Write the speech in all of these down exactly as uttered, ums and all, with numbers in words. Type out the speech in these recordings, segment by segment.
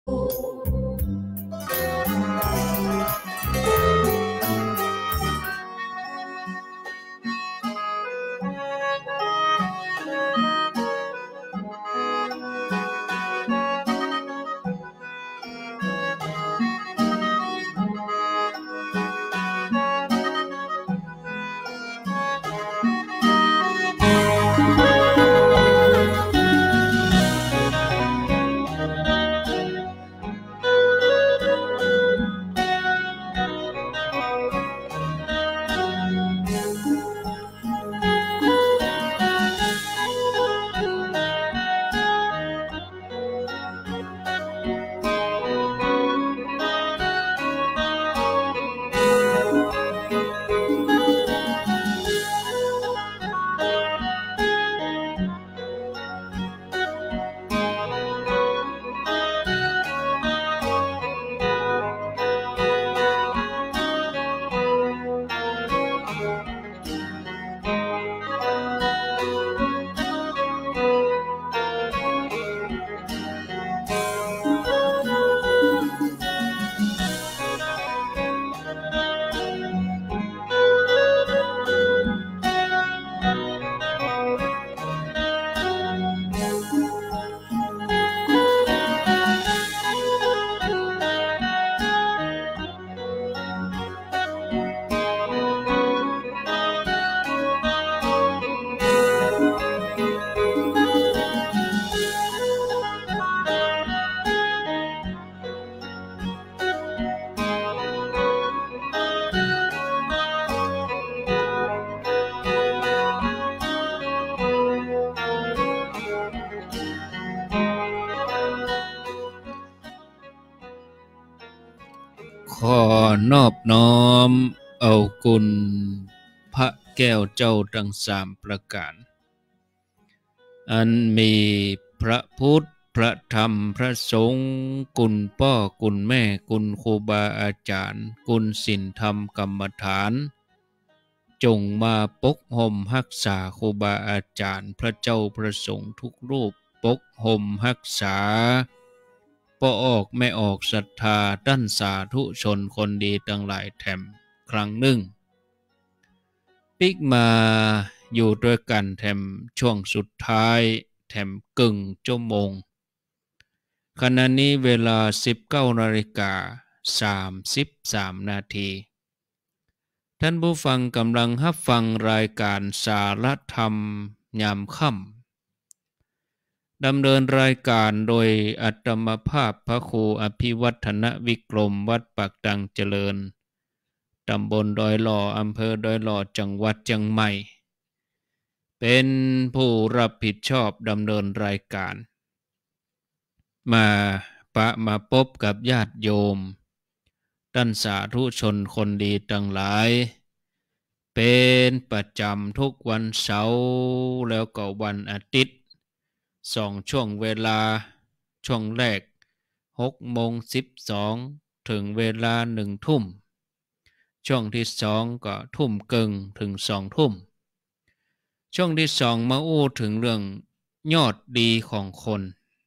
ขอนอบน้อมเอาคุณพระแก้วเจ้าทั้งสามประการอันมีพระพุทธพระธรรมพระสงฆ์คุณพ่อคุณแม่คุณครูบาอาจารย์คุณศีลธรรมกรรมฐานจงมาปกห่มรักษาครูบาอาจารย์พระเจ้าพระสงฆ์ทุกรูปปกห่มรักษาปออกไม่ออกศรัทธาด้านสาธุชนคนดีทั้งหลายแถมครั้งหนึ่งปิกมาอยู่ด้วยกันแถมช่วงสุดท้ายแถมกึ่งชั่วโมงขณะนี้เวลา สิบเก้านาฬิกาสามสิบสาม นาทีท่านผู้ฟังกำลังรับฟังรายการสารธรรมยามค่ำดำเนินรายการโดยอัตมภาพพระครูอภิวัฒนวิกรมวัดปากดังเจริญตำบลดอยหล่ออำเภอดอยหล่อจังหวัดเชียงใหม่เป็นผู้รับผิดชอบดำเนินรายการมาปะมาพบกับญาติโยมท่านสาธุชนคนดีทั้งหลายเป็นประจำทุกวันเสาร์แล้วก็วันอาทิตย์สองช่วงเวลาช่วงแรกหกโมงสิบสองถึงเวลาหนึ่งทุ่มช่วงที่สองก็ทุ่มกึ่งถึงสองทุ่มช่วงที่สองมาอู้ถึงเรื่องยอดดีของคน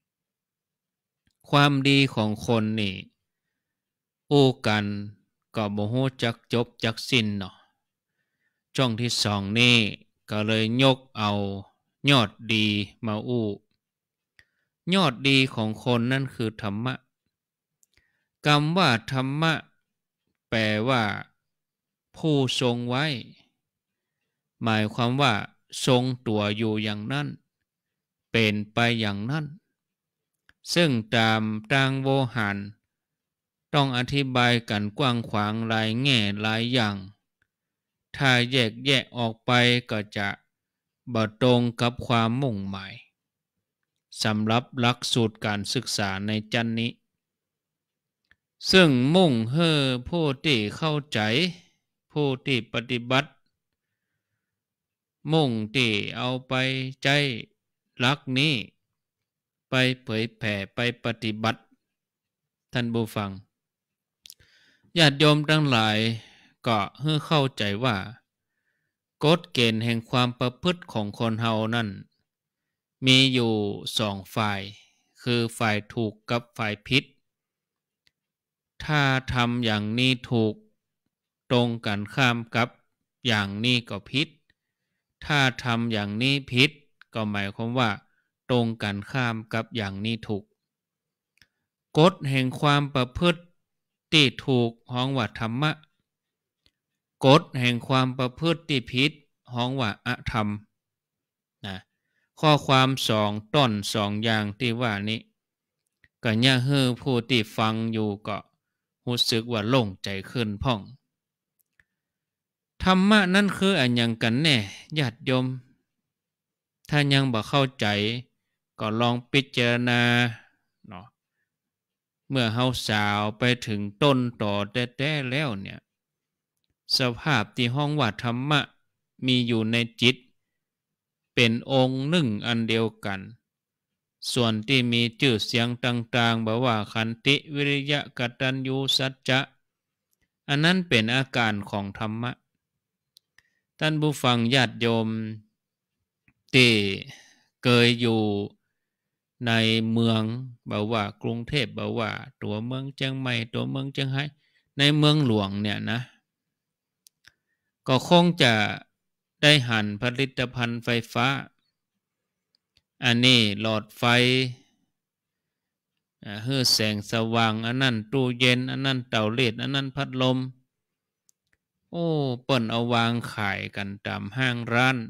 ความดีของคนนี่อู้กันก็บ่ฮู้จักจบจักสิ้นเนาะช่วงที่สองนี่ก็เลยยกเอายอดดีมาอู้ยอดดีของคนนั่นคือธรรมะคำว่าธรรมะแปลว่าผู้ทรงไว้หมายความว่าทรงตัวอยู่อย่างนั้นเป็นไปอย่างนั้นซึ่งตามทางโวหารต้องอธิบายกันกว้างขวางหลายแง่หลายอย่างถ้าแยกแยะออกไปก็จะบ่ตรงกับความมุ่งหมายสำหรับหลักสูตรการศึกษาในชั้นนี้ซึ่งมุ่งให้ผู้ที่เข้าใจผู้ที่ปฏิบัติมุ่งที่เอาไปใจหลักนี้ไปเผยแผ่ไปปฏิบัติท่านผู้ฟังญาติโยมทั้งหลายก็ให้เข้าใจว่ากฎเกณฑ์แห่งความประพฤติของคนเฮานั้นมีอยู่สองฝ่ายคือฝ่ายถูกกับฝ่ายผิดถ้าทำอย่างนี้ถูกตรงกันข้ามกับอย่างนี้ก็ผิดถ้าทำอย่างนี้ผิดก็หมายความว่าตรงกันข้ามกับอย่างนี้ถูกกฎแห่งความประพฤติที่ถูกฮ้องว่าธรรมะกฎแห่งความประพฤติที่ผิดฮ้องว่าอธรรมนะข้อความสองต้นสองอย่างที่ว่านี้ก็ย่าเฮือผู้ที่ฟังอยู่ก็รู้สึกว่าโล่งใจขึ้นพ่องธรรมะนั่นคืออันยังกันแน่ญาติโยมถ้ายังบ่เข้าใจก็ลองพิจารณาเนาะเมื่อเฮาสาวไปถึงต้นต่อแท้ๆแล้วเนี่ยสภาพที่ห้องว่าธรรมะมีอยู่ในจิตเป็นองค์หนึ่งอันเดียวกันส่วนที่มีชื่อเสียงต่างๆบอกว่าขันติวิริยะกตัญญูสัจจะอันนั้นเป็นอาการของธรรมะท่านผู้ฟังญาติโยมที่เคยอยู่ในเมืองบอกว่ากรุงเทพบอกว่าตัวเมืองเชียงใหม่ตัวเมืองเชียงไฮ้ในเมืองหลวงเนี่ยนะก็คงจะได้หันผลิตภัณฑ์ไฟฟ้าอันนี้หลอดไฟเฮือแสงสว่างอันนั้นตู้เย็นอันนั้นเตารีดอันนั้นพัดลมโอ้เปิ้นเอาวางขายกันตามห้างร้าน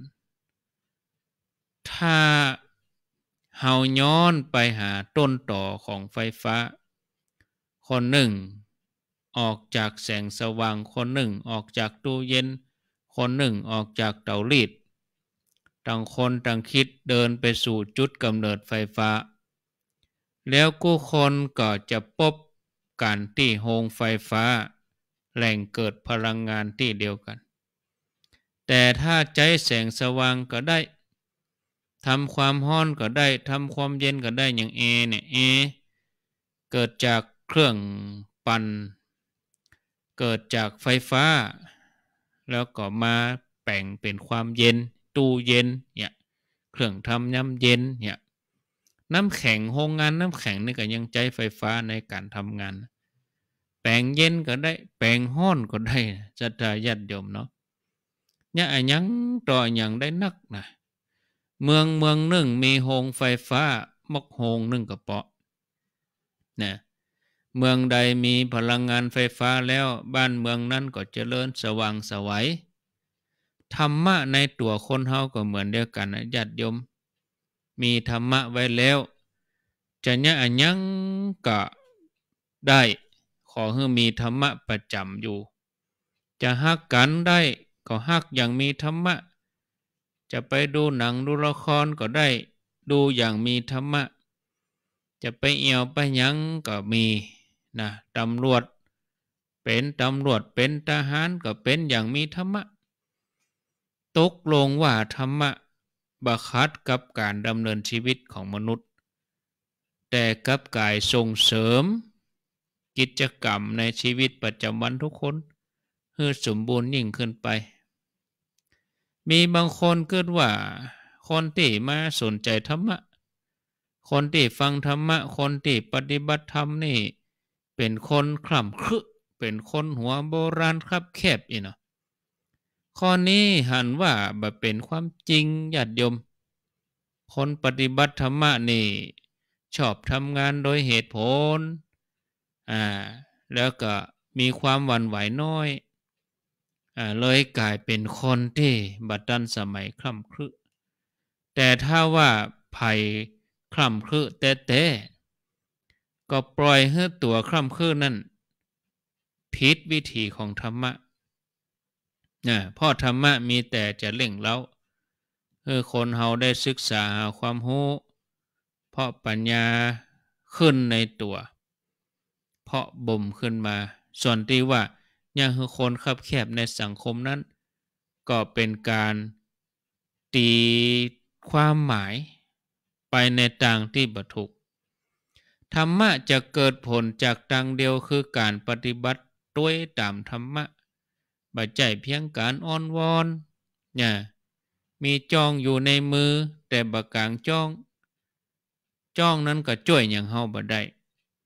ถ้าเฮาย้อนไปหาต้นต่อของไฟฟ้าคนหนึ่งออกจากแสงสว่างคนหนึ่งออกจากตู้เย็นคนหนึ่งออกจากเตารีดต่างคนต่างคิดเดินไปสู่จุดกำเนิดไฟฟ้าแล้วกู้คนก็จะพบการที่โรงไฟฟ้าแหล่งเกิดพลังงานที่เดียวกันแต่ถ้าใจแสงสว่างก็ได้ทำความร้อนก็ได้ทำความเย็นก็ได้อย่างเอเนี่ยเอเกิดจากเครื่องปั่นเกิดจากไฟฟ้าแล้วก็มาแปลงเป็นความเย็นตู้เย็นเนี่ยเครื่องทำน้ำเย็นเนี่ยน้ำแข็งโรงงานน้ำแข็งนี่ก็ยังใช้ไฟฟ้าในการทำงานแปลงเย็นก็ได้แปลงร้อนก็ได้ศรัทธาญาติโยมเนาะเนี่ยอันยังต่ออย่างได้นักนะเมืองเมืองหนึ่งมีโรงไฟฟ้ามกโรงหนึ่งกระเปาะนะเมืองใดมีพลังงานไฟฟ้าแล้วบ้านเมืองนั้นก็เจริญสว่างไสวธรรมะในตัวคนเฮาก็เหมือนเดียวกันนะญาติโยมมีธรรมะไว้แล้วจะเนี่ยอันยังก็ได้ขอให้มีธรรมะประจำอยู่จะฮักกันได้ก็ฮักอย่างมีธรรมะจะไปดูหนังดูละครก็ได้ดูอย่างมีธรรมะจะไปเอี่ยวไปยังก็มีนะตำรวจเป็นตำรวจเป็นทหารก็เป็นอย่างมีธรรมะตกลงว่าธรรมะบังคับกับการดำเนินชีวิตของมนุษย์แต่กับกายส่งเสริมกิจกรรมในชีวิตประจำวันทุกคนให้สมบูรณ์ยิ่งขึ้นไปมีบางคนเกิดว่าคนที่มาสนใจธรรมะคนที่ฟังธรรมะคนที่ปฏิบัติธรรมนี่เป็นคนคล่ำครึเป็นคนหัวโบราณครับแคบอีกเนาะข้อนี้หันว่าบ่เป็นความจริงญาติโยมคนปฏิบัติธรรมะนี่ชอบทำงานโดยเหตุผลอ่าแล้วก็มีความหวั่นไหวน้อยอ่าเลยกลายเป็นคนที่บัดดันสมัยคล่ำครึแต่ถ้าว่าภัยคล่ำครึแต่แต่ก็ปล่อยให้ตัวคล่ำครึนั่นผิดวิธีของธรรมะนะเพราะธรรมะมีแต่จะเล่งเล้าให้คนเฮาได้ศึกษาหาความรู้เพราะปัญญาขึ้นในตัวเพราะบ่มขึ้นมาส่วนที่ว่ายังให้คนคับแคบในสังคมนั้นก็เป็นการตีความหมายไปในทางที่บ่ถูกธรรมะจะเกิดผลจากทางเดียวคือการปฏิบัติด้วยตามธรรมะบ่ใจเพียงการอ้อนวอนเนี่ยมีจ้องอยู่ในมือแต่บ่กลางจ้องจ้องนั้นก็ช่วยอย่างเฮาบ่ได้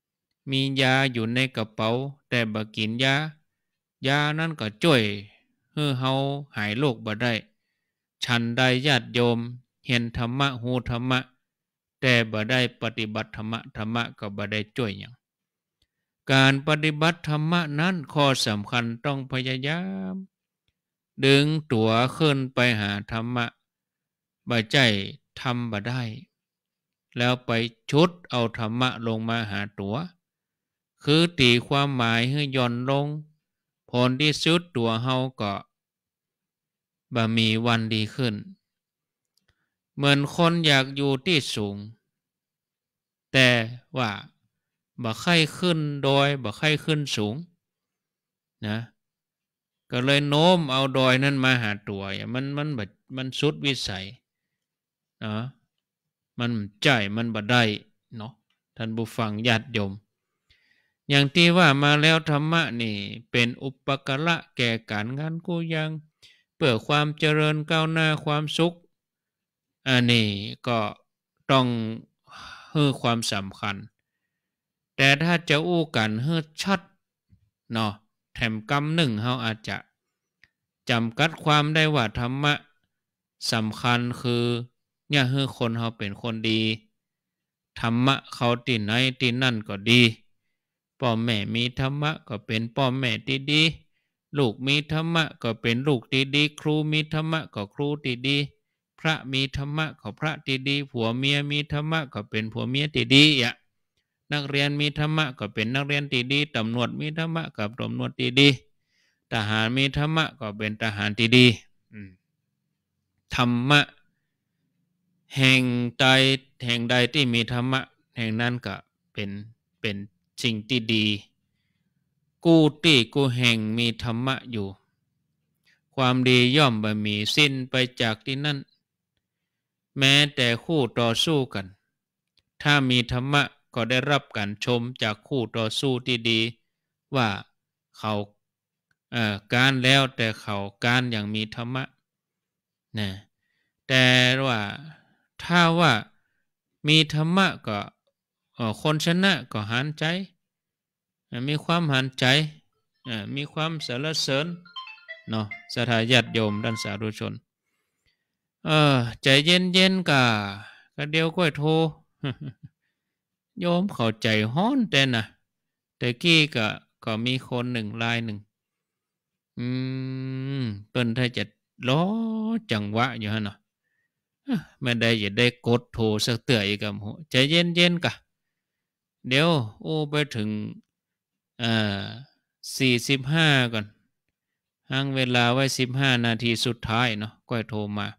มียาอยู่ในกระเป๋าแต่บ่กินยายานั้นก็ช่วยให้เฮาหายโรคบ่ได้ฉันใดญาติโยมเห็นธรรมะหูธรรมะแต่บ่ได้ปฏิบัติธรรมะธรรมะก็บ่ได้ช่วยหยังการปฏิบัติธรรมะนั้นข้อสำคัญต้องพยายามดึงตัวขึ้นไปหาธรรมะบ่ใจทำบ่ได้แล้วไปชุดเอาธรรมะลงมาหาตัวคือตีความหมายให้ย่อนลงผลที่สุดตัวเฮาก็บ่มีวันดีขึ้นเหมือนคนอยากอยู่ที่สูงแต่ว่าบ่ใครขึ้นดอยบ่ใครขึ้นสูงนะก็เลยโน้มเอาดอยนั้นมาหาตัวมันมันแบบมันสุดวิสัยเนาะมันใจมันบ่ได้เนาะท่านผู้ฟังญาติโยมอย่างที่ว่ามาแล้วธรรมะนี่เป็นอุปการะแก่การงานกูยังเพื่อความเจริญก้าวหน้าความสุขอันนี้ก็ต้องให้ความสำคัญแต่ถ้าจะอู้กันให้ชัดเนาะแถมกำหนึ่งเฮาอาจจะจำกัดความได้ว่าธรรมะสำคัญคือเนี่ยให้คนเฮาเป็นคนดีธรรมะเขาตีไหนตีนั่นก็ดีพ่อแม่มีธรรมะก็เป็นพ่อแม่ที่ดีลูกมีธรรมะก็เป็นลูกที่ดีครูมีธรรมะก็ครูที่ดีพระมีธรรมะก็พระที่ดีผัวเมียมีธรรมะก็เป็นผัวเมียที่ดีอ่ะนักเรียนมีธรรมะก็เป็นนักเรียนที่ดีตำรวจมีธรรมะก็ตำรวจที่ดีทหารมีธรรมะก็เป็นทหารที่ดีธรรมะแห่งใดแห่งใดที่มีธรรมะแห่งนั้นก็เป็นเป็นสิ่งที่ดีกูที่กูแห่งมีธรรมะอยู่ความดีย่อมบ่มีสิ้นไปจากที่นั่นแม้แต่คู่ต่อสู้กันถ้ามีธรรมะก็ได้รับการชมจากคู่ต่อสู้ที่ดีว่าเขาเอ่อการแล้วแต่เขาการอย่างมีธรรมะนะแต่ว่าถ้าว่ามีธรรมะก็คนชนะก็หันใจมีความหันใจมีความสรรเสริญเนาะสถาญาติโยมด้านสาธุชนเออใจเย็นๆกะก็เดียวก็โทรโยมเข้าใจฮ้อนแต่นะแต่กี้ก็ก็มีคนหนึ่งลายหนึ่งอืมเปิ้นถ้าจะล้อจังหวะอยู่ฮะเนาะไม่ได้จะได้กดโทรสักเตืออีกกับโหใจเย็นๆกะเดี๋ยวโอ้ไปถึงอ่าสี่สิบห้าก่อนห่างเวลาไว้สิบห้านาทีสุดท้ายเนาะก็โทรมา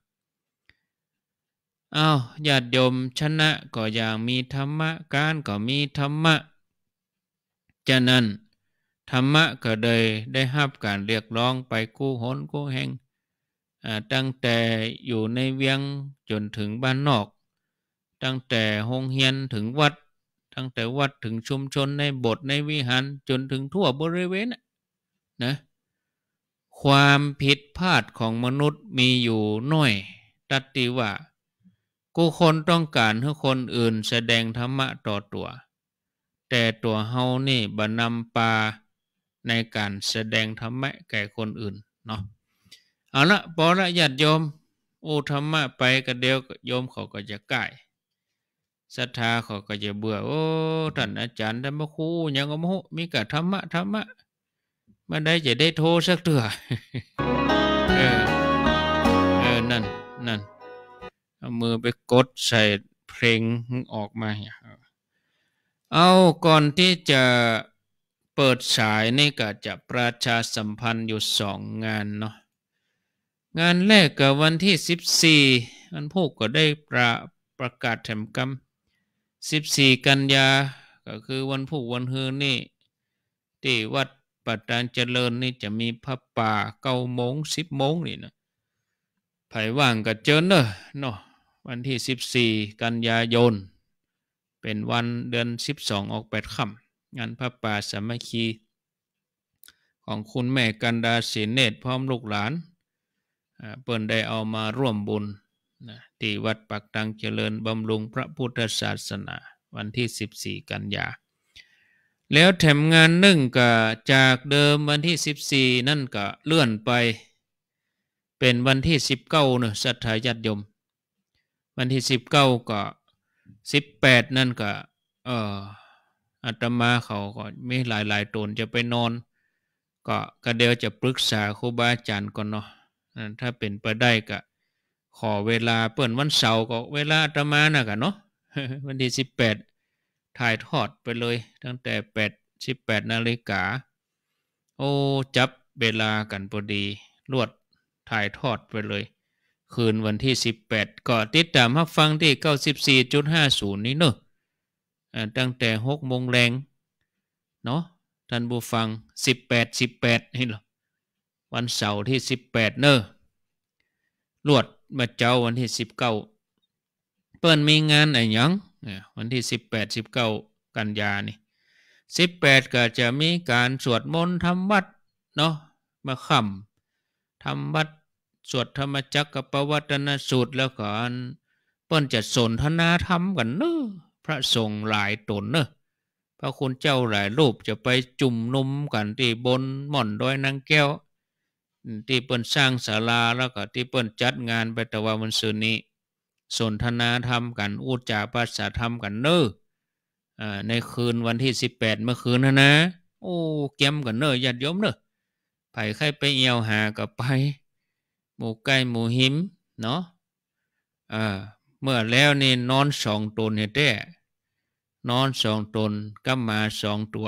อ้าวญาติโยมชนะก็อย่างมีธรรมะการก็มีธรรมะฉะนั้นธรรมะก็เลยได้รับการเรียกร้องไปกู้หนกู้แห่งตั้งแต่อยู่ในเวียงจนถึงบ้านนอกตั้งแต่โรงเรียนถึงวัดตั้งแต่วัดถึงชุมชนในโบสถ์ในวิหารจนถึงทั่วบริเวณนะความผิดพลาดของมนุษย์มีอยู่น้อยตัดติว่ากูคนต้องการให้คนอื่นแสดงธรรมะต่อตัวแต่ตัวเฮานี่บ่นำปาในการแสดงธรรมะแก่คนอื่นเนาะเอาละพอละญาติโยมโอ้ธรรมะไปก็เดียวโยมเขาก็จะใกล้ศรัทธาเขาก็จะเบื่อโอ้ท่านอาจารย์ท่านพระครูยังก็บ่ฮู้มีแต่ธรรมะธรรมะมาได้จะได้โทรสักเทื่อเออเออนั่นนั่นเอามือไปกดใส่เพลงออกมาเอาก่อนที่จะเปิดสายนี่ก็จะประชาสัมพันธ์อยู่สองงานเนาะงานแรกก็วันที่สิบสี่วันพุธก็ได้ประประกาศแถมกรรมสิบสี่กันยาก็คือวันพุธวันฮือนี่ที่วัดปัตตานเจริญนี่จะมีพระป่าเก้าโมงสิบโมงนี่นะไผว่างก็เจิญเด้อเนาะวันที่สิบสี่กันยายนเป็นวันเดือนสิบสองออกแปดค่ำงานพระป่าสามัคคีของคุณแม่กันดาศรีเนตรพร้อมลูกหลานเปิ้นได้เอามาร่วมบุญนะที่วัดปักตังเจริญบำรุงพระพุทธศาสนาวันที่สิบสี่กันยาแล้วแถมงานหนึ่งก็จากเดิมวันที่สิบสี่นั่นก็เลื่อนไปเป็นวันที่สิบเก้าเนอะศรัทธาญาติโยมวันที่สิบเก้าก็สิบแปดนั่นก็เอ่ออาตมาเขาก็มีหลายๆตนจะไปนอนก็ก็เดี๋ยวจะปรึกษาครูบาอาจารย์ก่อนเนาะถ้าเป็นไปได้ก็ขอเวลาเปิ่นวันเสาร์ก็เวลาอาตมาน่ะกันเนาะ วันที่สิบแปดถ่ายทอดไปเลยตั้งแต่แปด สิบแปดนาฬิกาโอ้จับเวลากันพอดีรวดถ่ายทอดไปเลยคืนวันที่สิบแปดก็ติดตามรับฟังที่ เก้าสิบสี่จุดห้าศูนย์ นี้เนอะตั้งแต่หกโมงแรงเนาะท่านผู้ฟังสิบแปด สิบแปดนี่หรอวันเสาร์ที่สิบแปดเนอะรวดมาเจ้าวันที่สิบเก้าเปิ้นมีงานอะไรยังวันที่สิบแปด สิบเก้ากันยานี่สิบแปดก็จะมีการสวดมนต์ทำวัดเนาะมาค่ำทำวัดสวดธรรมจักรกับปวัตนสูตรแล้วก็เปิ้นจะสนทนาธรรมกันเนอะพระสงฆ์หลายตนเนอะพระคุณเจ้าหลายรูปจะไปจุ่มนุมกันที่บนหม่อนดอยนางแก้วที่เปิ้นสร้างศาลาแล้วก็ที่เปิ้นจัดงานไปแต่ว่าวันศุกร์นี้สนทนาธรรมกันอุจจาภาษาธรรมกันเนอะในคืนวันที่สิบแปดเมื่อคืนนะนะโอ้เกี่ยมกันเนอะญาติโยมเนอะไผใครไปเอี่ยวหากับไปหมูไก่หมูหิมเนาะอ่าเมื่อแล้วนี่นอนสองตนเนี่ยแท้นอนสองตนก็มาสองตัว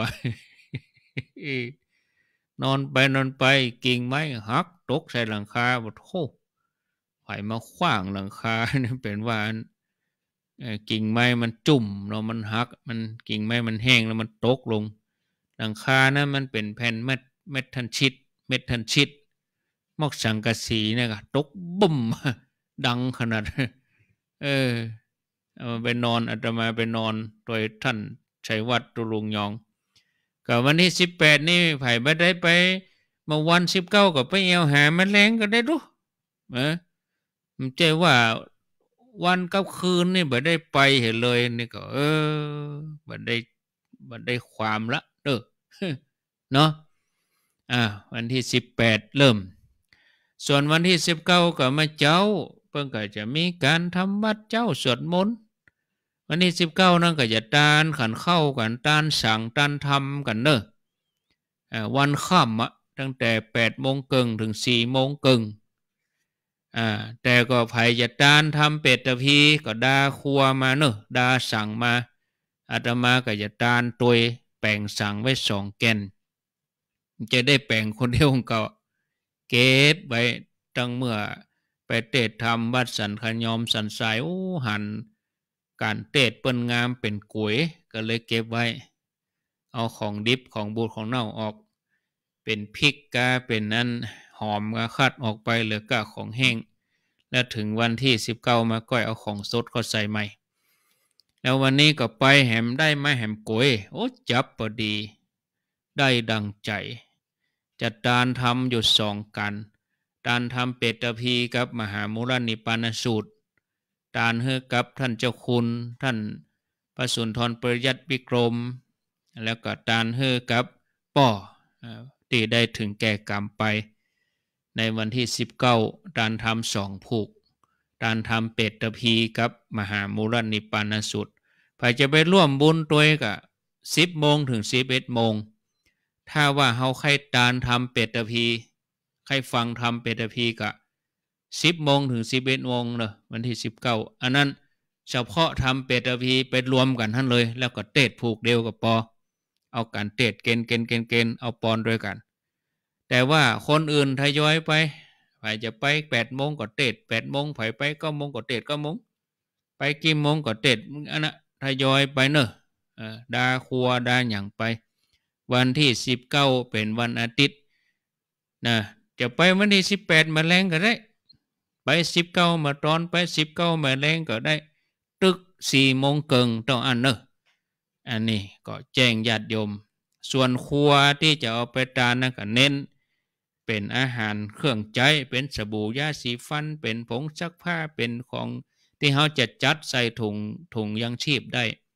นอนไปนอนไปกิ่งไม้หักตกใส่หลังคาบดโอ้ไผมาขว้างหลังคาเนี่ยเป็นว่ากิ่งไม้มันจุ่มเนาะมันหักมันกิ่งไม้มันแห้งแล้วมันตกลงหลังคานะมันเป็นแผ่นเม็ดเม็ดทันชิดเม็ดทันชิดมอกสังกะสีเนี่ยก็ตกบุ้มดังขนาดเออเอาไปนอนอาตมาไปนอนโดยท่านชัยวัฒน์ตุลุงยองก็วันที่สิบแปดนี่ไผ่ไม่ได้ไปมาวันสิบเก้าก็ไปเอวหาแมลงก็ได้รู้เออมันใจว่าวันกับคืนนี่บ่ได้ไปเห็นเลยนี่ก็เออบ่ได้บ่ได้ความละเด้อเนาะอ่าวันที่สิบแปดเริ่มส่วนวันที่สิบเก้าก็มาเจ้าเพิ่นก็จะมีการทำวัดเจ้าสวดมนต์วันที่สิบเก้านั่นก็จะตานขันเข้ากันตานสั่งตานทำกันเนอะอ่าวันค่ำอะตั้งแต่แปดโมงครึ่งถึงสี่โมงครึ่งอ่าแต่ก็ไผจะตานทำเป็ดตะพีก็ดาครัวมาเนอะดาสั่งมาอาตมาก็จะตานตัวแป่งสั่งไว้สองแกนจะได้แป่งคนเดียวก็เก็บไว้ตั้งเมื่อไปเทศธรรมวัดสันขยอมสันสายโอ้หันการเทศเปิ้นงามเป็นก๋วยก็เลยเก็บไว้เอาของดิบของบูดของเน่าออกเป็นพริกกาเป็นนั้นหอมก็คัดออกไปเหลือก็ของแห้งแล้วถึงวันที่สิบเก้ามาก้อยเอาของสดก็ใส่ใหม่แล้ววันนี้ก็ไปแหมได้มาแหมก๋วยโอ้จับพอดีได้ดังใจจัดการทำอยู่สองกันการทำเป็ดตะพีกับมหามุรนิปานสูตรการเฮกับท่านเจ้าคุณท่านพระสุนทรปริยัติวิกรมแล้วก็การเฮกับป่อที่ได้ถึงแก่กรรมไปในวันที่สิบเก้าการทำสองผูกการทำเป็ดตะพีกับมหามุรนิปานสูตรใครจะไปร่วมบุญตัวก็สิบโมงถึงสิบเอ็ดโมงถ้าว่าเฮาใครตานทำเป็ดตะพีใครฟังทำเป็ดตะพีกะสิบโมงถึงสิบเอ็ดโมงเนอะวันที่สิบเก้าอันนั้นเฉพาะทำเป็ดตะพีไปรวมกันท่านเลยแล้วก็เตะผูกเดียวกับปอเอาการเตะเกณฑ์เกณฑ์เกณฑ์เกณฑ์เอาปอนด้วยกันแต่ว่าคนอื่นทยอยไปไผจะไปแปดโมงก็เตะแปดโมงไผไปเก้าโมงก็เตะเก้าโมงไปกี่โมงก็เตะอันนั้นทยอยไปเนอะดาครัวดาหยังไปวันที่สิบเก้าเป็นวันอาทิตย์นะจะไปวันที่สิบแปดมาแรงก็ได้ไปสิบเก้ามาตอนไปสิบเก้ามาแรงก็ได้ตึกสี่โมงเกิงต้องอันเนอะอันนี้ก็แจ้งญาติโยมส่วนครัวที่จะเอาไปทานนะก็เน้นเป็นอาหารเครื่องใจเป็นสบู่ยาสีฟันเป็นผงซักผ้าเป็นของที่เขาจะจัดใส่ถุงถุงยังชีพได้ไผ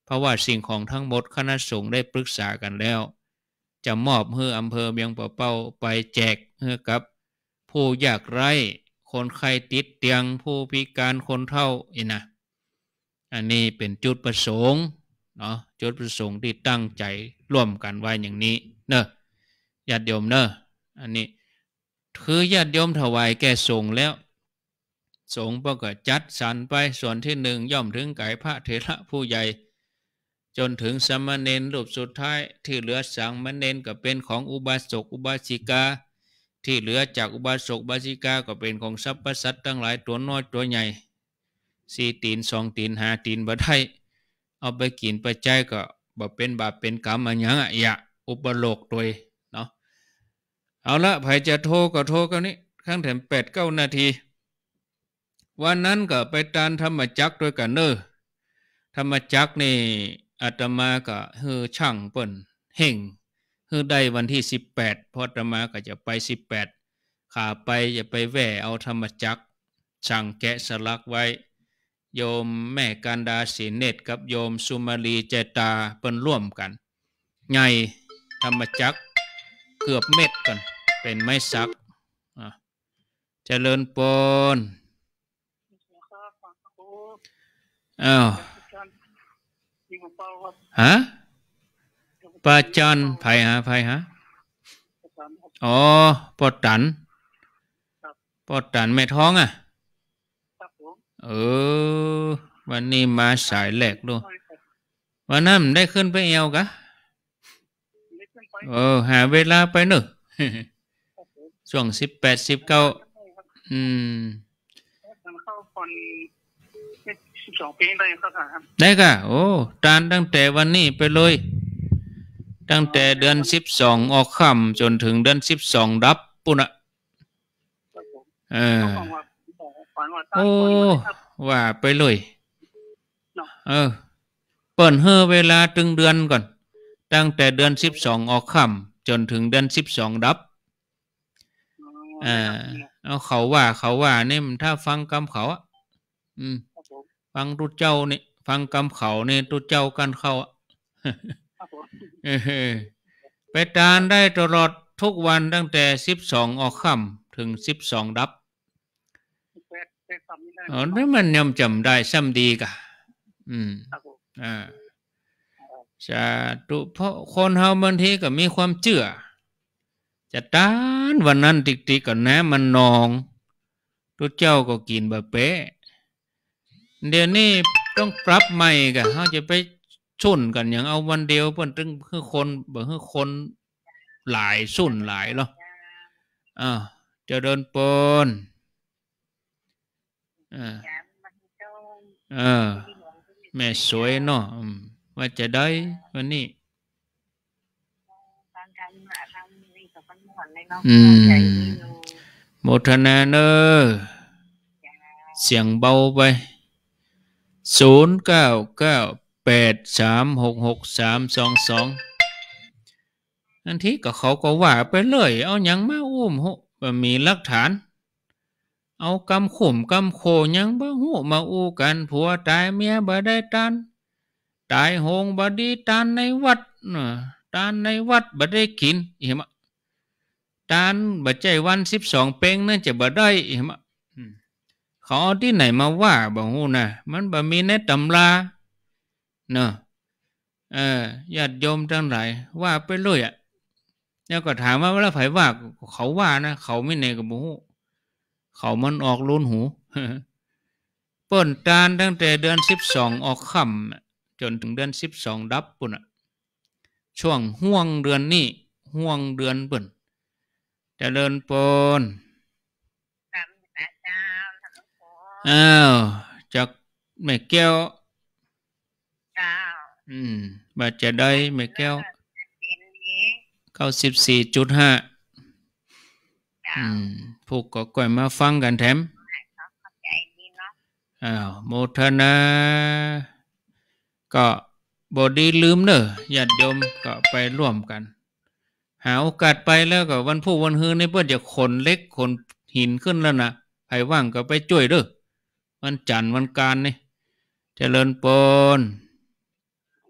เพราะว่าสิ่งของทั้งหมดคณะสงฆ์ได้ปรึกษากันแล้วจะมอบให้อำเภอเมียงปะเป้าไปแจกให้กับผู้ยากไร้คนไข้ติดเตียงผู้พิการคนเฒ่าอีนะอันนี้เป็นจุดประสงค์เนาะจุดประสงค์ที่ตั้งใจร่วมกันไว้อย่างนี้เนอะญาติโยมเนอะอันนี้คือญาติโยมถวายแก่สงฆ์แล้วสงฆ์ก็จัดสรรไปส่วนที่หนึ่งย่อมถึงไก่พระเถระผู้ใหญ่จนถึงสามเณรรูปสุดท้ายที่เหลือสามเณรก็เป็นของอุบาสกอุบาสิกาที่เหลือจากอุบาสกอุบาสิกาก็เป็นของสรรพสัตว์ทั้งหลายตัวน้อยตัวใหญ่สี่ตีนสองตีนห้าตีนบ่ได้เอาไปกินไปใจก็บ่เป็นบาปเป็นกรรมอะไรอย่างอ่ะอย่าอุปโลกตัวเนาะเอาละใครจะโทรก็โทรกันนี้ข้างแถมแปดเก้านาทีวันนั้นก็ไปตานธรรมจักรด้วยกันเนอธรรมจักรนี่อาตมาก็เฮือช่างเปิ้นเฮ่งเฮือได้วันที่สิบแปดเพราะอาตมาก็จะไปสิบแปดขาไปจะไปแว่เอาธรรมจักรช่างแกะสลักไว้โยมแม่กันดาศรีเนตรกับโยมสุมาลีเจตาเปิ้นร่วมกันไงธรรมจักรเกือบเม็ดกันเป็นไม้สักเจริญปนอ้าวฮะปาจันไผฮะไผฮะอ๋อปอตันปอตันแม่ท้องอ่ะเออวันนี้มาสายแหลกด้วยวันนั้นได้ขึ้นไปเอวกะเออหาเวลาไปหนึ่งช่วงสิบแปดสิบเก้าอืมได้กะโอ้ตานตั้งแต่วันนี้ไปเลยตั้งแต่เดือนสิบสองออกค่ำจนถึงเดือนสิบสองดับปุ่นอ่ะเออโอ้ว่าไปเลยเออเปิดเฮอเวลาตึงเดือนก่อนตั้งแต่เดือนสิบสองออกค่ำจนถึงเดือนสิบสองดับอ่าเอาเขาว่าเขาว่านี่มันถ้าฟังคำเขาอ่ะอืมฟังตุเจ้านี่ฟังคำเขาเนี่ยตุเจ้ากันเขาอ่ะไปทานได้ตลอดทุกวันตั้งแต่สิบสองออกค่ำถึงสิบสองดับอ๋อนั่นมันยำจำได้ซ้ำดีกะอืมอ่าสาธุเพราะคนเฮาบางทีก็มีความเชื่อจะตานวันนั้นติกๆก่อนนะมันนองตุเจ้าก็กินบะเป๊ะเดี๋ยวนี้ต้องปรับใหม่กะเฮาจะไปสุ่นกันอย่างเอาวันเดียวเพิ่นตึงคือคนบ่คือคนหลายสุ่นหลายเนาะอ้าวเจริญปนอ่าเออแม่สวยเนาะว่าจะได้วันนี้อืมโมทนาเนอเสียงเบาไปศูนย์เก้าเก้าแปดสามหกหกสามสองสองอันที่ก็เขาก็ว่าไปเลยเอาอย่างมาอุ้มหุบมีหลักฐานเอากำข่มกำโคยังบ่หูมาอู้กันผัวตายเมียบ่ได้ตันตายโหงบ่ดีตันในวัดตันในวัดบ่ได้กินเห็นมั้ยตันบ่ใจวันสิบสองเป้งนั่นจะบ่ได้เห็นมั้ยเขาเอาที่ไหนมาว่าบ่ฮู้นะมันบ่มีในตำราเนาะเออญาติโยมทั้งหลายว่าไปเลยอ่ะแล้วก็ถามว่าแล้วไผว่าเขาว่านะเขาไม่แน่ก็บ่ฮู้เขามันออกลุ้นหูเปิ้นตานตั้งแต่เดือนสิบสองออกค่ำจนถึงเดือนสิบสองดับปุ่นอ่ะช่วงห่วงเดือนนี้ห่วงเดือนเปิ้นเจริญปนอ้าวจากแม่แก้วอืมบาดจะได้แม่แก้วเก้าสิบสี่จุดห้าอืมพวกก็ก่อยมาฟังกันแถมอ้าวโมทนาก็บดีลืมเนอะญาติโยมก็ไปร่วมกันหาโอกาสไปแล้วก็วันผู้วันฮือในเพื่อจะขนเล็กขนหินขึ้นแล้วนะใครว่างก็ไปช่วยเด้อวันจันทร์วันการนี่เจริญปน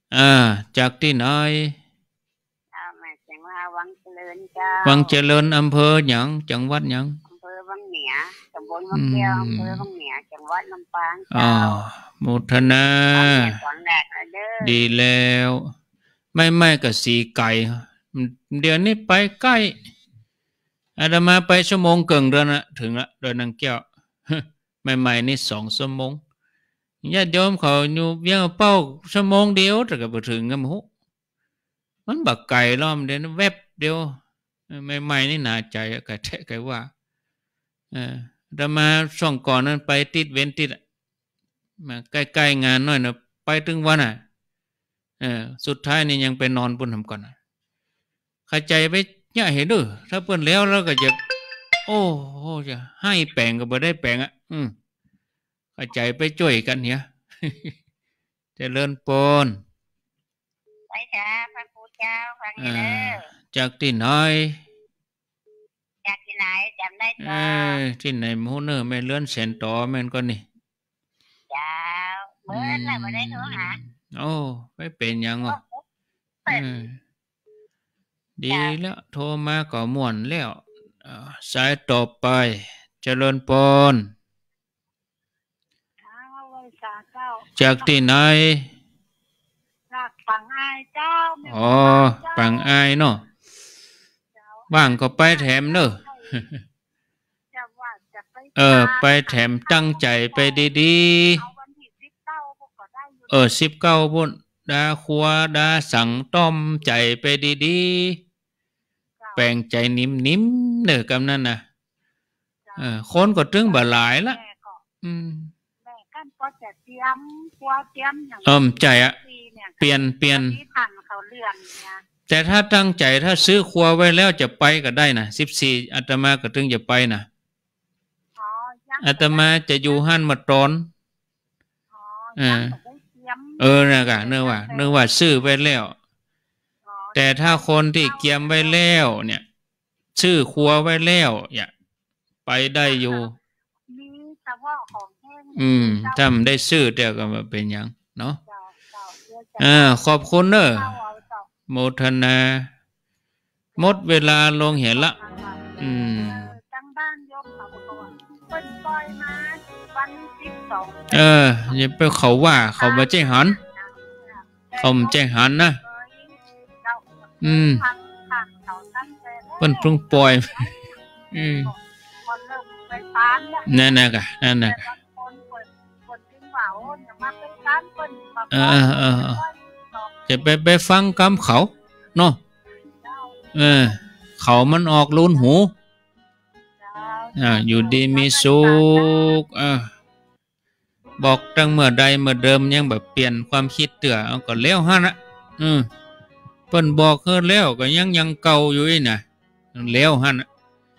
อ่าจากที่ไหนเอามาจากว่าวังเจริญเจ้าวังเจริญอำเภอหยังจังหวัดหยังอำเภอวังเหนือตำบลวังแก้วอำเภอวังเหนือจังหวัดลำปางอ๋อเจ้าโมทนาเอาเมียสอนแรกเลยเด้อดีแล้วไม่ไม่กับสีไก่เดี๋ยวนี้ไปใกล้อาตมาไปชั่วโมงเกินเดือนละถึงละโดยนางแก้วใหม่ๆนี่สองชั่วโมงญาติโยมเขาอยู่เวียงเป้าชั่วโมงเดียวแต่ก็ไปถึงกันหูมันบักไก่ล้อมเดียวแวบเดียวใหม่ๆนี่น่าใจไก่แทะไก่ว่าเอออาตมาช่องก่อนนั้นไปติดเว้นติดมาใกล้ๆงานหน่อยนะไปถึงวันอ่ะเออสุดท้ายนี่ยังไปนอนปุ่นทำก่อนเข้าใจไปเนี่ยเห็นด้วยถ้าเปิ้นแล้วเราก็จะโอ้โหจะให้แปลงก็บ่ได้แปลงอ่ะอืมเข้าใจไปช่วยกันเนี่ยเจริญปนไปจ้าพระครูเจ้าฟังเด้อจากที่ไหนจากที่ไหนจำได้ต่อที่ไหนมูเนอร์ไม่เลื่อนเส้นต่อแม่นก็นี่เจ้าเมื่อไหร่มาได้โทรหาโอ้ไม่เป็นยังอ่ะดีแล้วโทรมาก็ม่วนแล้วสายต่อไปเจริญปนจากที่ไหนจากปังอายเจ้าอ๋อปังอายเนาะว่างก็ไปแถมเนอะเออไปแถมตั้งใจไปดีๆเออสิบเก้าบุญดาครัวดาสั่งต้มใจไปดีๆแปลงใจนิ่มๆเนอะกำนั้นนะเออคนก็ตึงบ่หลายละอืมเอิ่มใจอะเปลี่ยนเปลี่ยนแต่ถ้าตั้งใจถ้าซื้อครัวไว้แล้วจะไปก็ได้นะสิบสี่อาตมาก็ตึงจะไปนะอาตมาจะอยู่ห้านมาตอนเออเออนะกะเนื้อว่าเนื้อว่าซื้อไว้แล้วแต่ถ้าคนที่เกียมไว้แล้วเนี่ยซื้อครัวไว้แล้วอย่าไปได้อยู่อืมถ้ามันได้ซื้อเดี๋ยวก็มาเป็นยังเนาะอ่าขอบคุณเนอะโมทนาหมดเวลาลงเห็นละอืมเอออย่าไปเขาว่าเขามาแจ้งหันเขามาแจ้งหันนะอืมเพิ่นเพิ่งปล่อยอืมนั่นน่ะกะนั่นน่ะเออเออจะไปไปฟังคำเขาเนาะเออเขามันออกลุ้นหูอ่าอยู่ดีมีสุขอ่าบอกตั้งเมื่อใดเมื่อเดิมยังแบบเปลี่ยนความคิดเตื่อเอาก็แล้วฮะนะอืมเพิ่นบอกเฮอแล้วก็ยังยังเก่าอยู่อีน่ะแล้วฮะนะ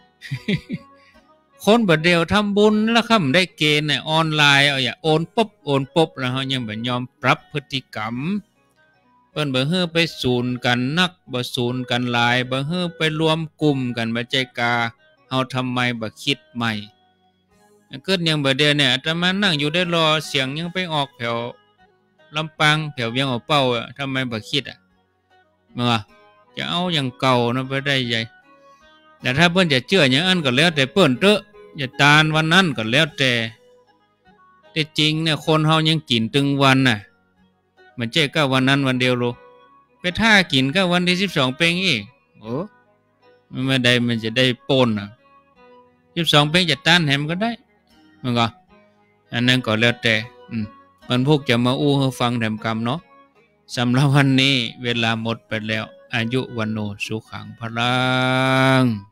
คนบ่เดียวทำบุญแล้วคำได้เกณฑ์เนี่ยออนไลน์เอาอย่าโอนปุ๊บโอนปุ๊บแล้วเฮายังบ่ยอมปรับพฤติกรรมเพิ่นบ่เฮือไปศูนย์กันนักบ่ศูนย์กันหลายบ่เฮือไปรวมกลุ่มกันบ่ใจกาเฮาทำไมบ่คิดใหม่เกิดยังบ่เดียวเนี่ยอาตมานั่งอยู่ได้รอเสียงยังไปออกแถวลำปางแถวเวียงเอาเป้าอ่ะทำไมบ่คิดอ่ะมาจะเอาอย่างเก่านะบ่ได้ใหญ่แต่ถ้าเพิ่นจะเชื่ออย่างนั้นก็แล้วแต่เพิ่นเถอะอย่าตานวันนั้นก็แล้วแต่แต่จริงเนี่ยคนเฮายังกินตึงวันน่ะมันเจ๊ก็วันนั้นวันเดียวโลไปท่ากินก็วันที่สิบสองเป้งอีกโอ้มันไม่ได้มันจะได้ปนอ่ะสิบสองเป้งจะต้านแหมก็ได้มันก็อันนั้นก็แล้วแต่อืมมันพวกจะมาอู้ให้ฟังแถมกรรมเนาะสำหรับวันนี้เวลาหมดไปแล้วอายุวันโนสุขังพลัง